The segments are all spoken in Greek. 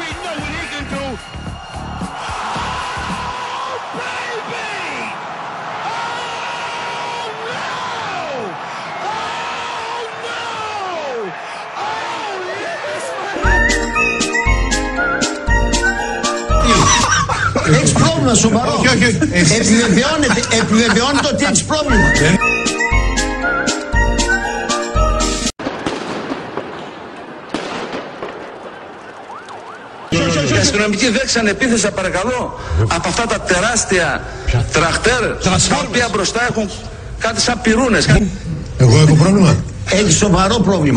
we know what he can do. Oh, baby! Oh, no! Oh, no! Oh, yes! Έχεις πρόβλημα σοβαρό. Όχι. Επιβεβαιώνεται ότι έχεις πρόβλημα. Οι αστυνομικοί δέχσαν επίθεση, παρακαλώ, από αυτά τα τεράστια τραχτέρ, τα οποία μπροστά έχουν κάτι σαν πυρούνες. Εγώ έχω πρόβλημα. Έχεις σοβαρό πρόβλημα.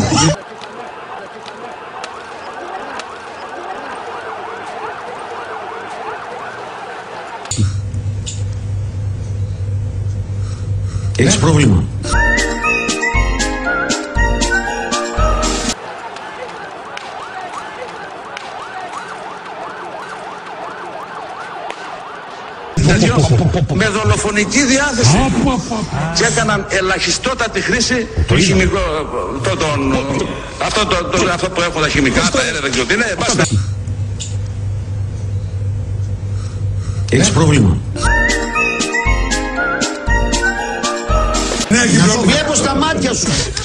Έχεις πρόβλημα. Με δολοφονική διάθεση και έκαναν ελαχιστότατη χρήση χημικό, αυτό που έχουν τα χημικά, τα αέρα, δεν ξέρω τι είναι. Έχεις πρόβλημα. Ναι, Να το βλέπω στα μάτια σου.